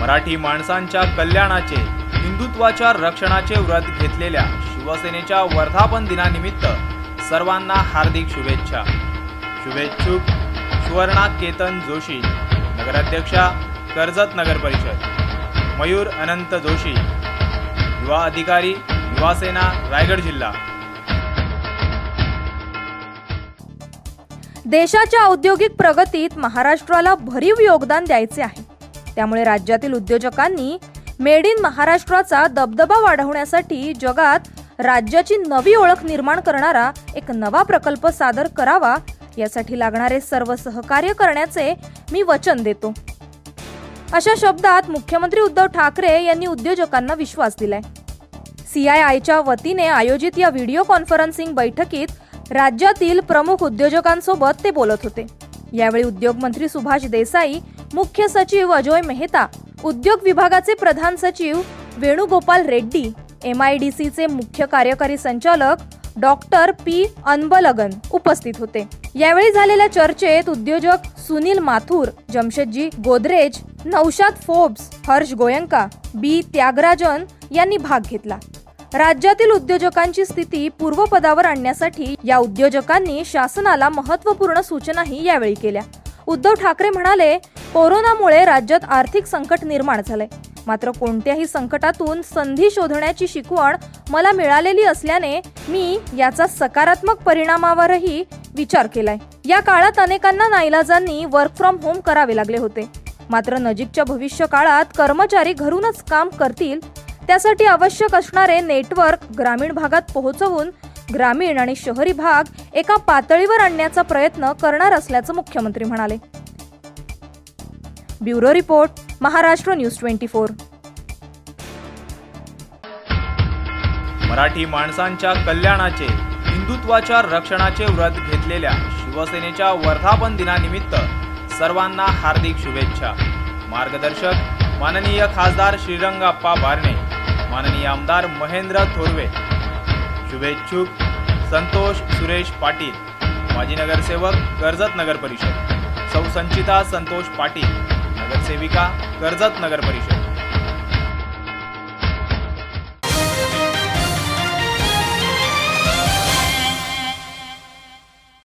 मराठी माणसांच्या कल्याणाचे, हिंदुत्वाच्या रक्षणाचे व्रत घेतलेल्या शिवसेनेच्या वर्धापन दिनानिमित्त सर्वांना हार्दिक शुभेच्छा। शुभेच्छुक सुवर्णा केतन जोशी, नगराध्यक्षा कर्जत नगर परिषद, मयूर अनंत जोशी, युवा अधिकारी युवा सेना रायगड जिल्हा। देशाच्या औद्योगिक प्रगतीत महाराष्ट्राला भरीव योगदान द्यायचे आहे। त्यामुळे राज्यातील उद्योजकांनी मेड इन महाराष्ट्राचा दबदबा वाढवण्यासाठी जगात राज्याची नवी ओळख निर्माण करणारा एक नवा प्रकल्प सादर करावा, यासाठी लागणारे सर्व सहकार्य करण्याचे मी वचन देतो। अशा शब्दात मुख्यमंत्री उद्धव ठाकरे यांनी उद्योजकांना विश्वास दिलाय। CIIच्या वतीने आयोजित या व्हिडिओ कॉन्फरन्सिंग बैठकीत राज्यातील प्रमुख उद्योजकांसोबत ते बोलत होते। यावेळी उद्योग मंत्री सुभाष देसाई, मुख्य सचिव अजय मेहता, उद्योग विभागाचे प्रधान सचिव वेणुगोपाल रेड्डी, MIDCचे मुख्य कार्यकारी संचालक डॉक्टर P अनबलगन उपस्थित होते। यावेळी झालेल्या चर्चेत उद्योजक सुनील माथुर, जमशेदजी गोदरेज, नौशाद फोर्ब्स, हर्ष गोयंका, B त्यागराजन यांनी भाग घेतला। राज्यातील उद्योजकांची स्थिती पूर्वपदावर आणण्यासाठी या उद्योजकांनी शासनाला महत्त्वपूर्ण सूचनाही यावेळी केल्या। उद्धव ठाकरे म्हणाले, कोरोनामुळे राज्यात आर्थिक संकट निर्माण झाले, मात्र कोणत्याही संकटातून संधी शोधण्याची शिकवण मला मिळालेली असल्याने मी याचा सकारात्मक परिणामावरही विचार केलाय। या काळात अनेकांना नाईलाजांनी वर्क फ्रॉम होम करावे लागले होते, मात्र नजीकच्या भविष्य काळात कर्मचारी घरूनच काम करतील, त्यासाठी आवश्यक असणारे नेटवर्क ग्रामीण भागात पोहोचवून ग्रामीण आणि शहरी भाग एका पातळीवर आणण्याचा प्रयत्न करणार असल्याचं मुख्यमंत्री म्हणाले। Bureau report, Maharashtra news 24। Marathi माणसांच्या कल्याणाचे, हिंदुत्वाच्या रक्षणाचे व्रत घेतलेल्या शिवसेनेच्या वर्धापन दिनानिमित्त सर्वांना हार्दिक शुभेच्छा। मार्गदर्शक माननीय खासदार श्रीरंगाप्पा बारणे, माननीय आमदार महेंद्र थोरवे। शुभेच्छुक संतोष सुरेश पाटील, माजी नगरसेवक कर्जत नगर परिषद, सौ संचिता संतोष पाटील, नगरसेविका कर्जत नगर परिषद।